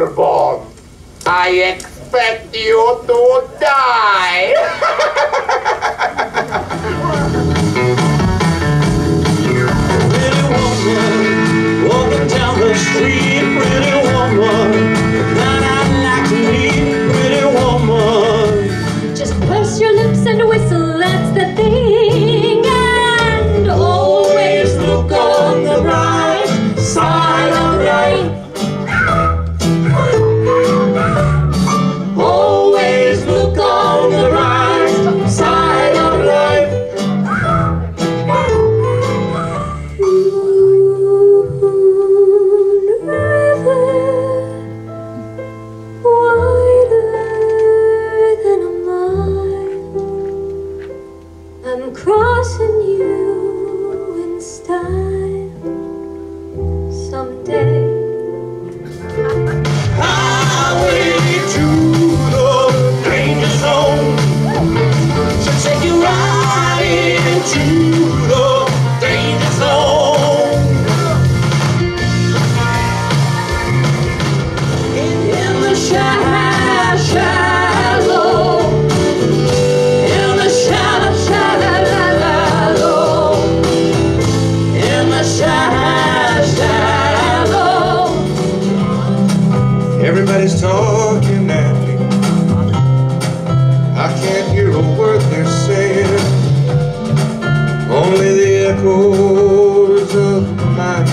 boss. I expect you to die. Pretty woman, walking down the street. Pretty woman, that I'd like to meet. Pretty woman, just purse your lips and whistle, that's the thing. And always look on the bright side of life. Always look on the bright side of life. Moon river, wider than a mile. I'm crossing you in style someday. highway to the danger zone. So take you right into the danger zone. In the shallow, in the shallow, in the shallow. Everybody's talking at me. I can't hear a word they're saying. Only the echoes of my